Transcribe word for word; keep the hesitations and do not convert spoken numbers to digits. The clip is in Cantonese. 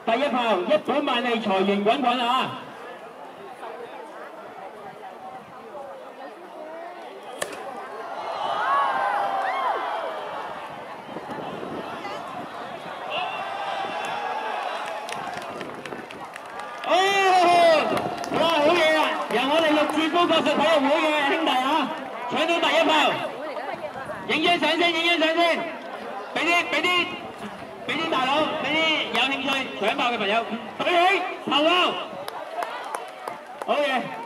第一炮一本萬利財源滾滾啊！高國術體育會嘅兄弟啊，搶到第一炮，影張相先，影張相先，俾啲俾啲俾啲大佬，俾啲有興趣搶炮嘅朋友舉起頭炮，好嘢！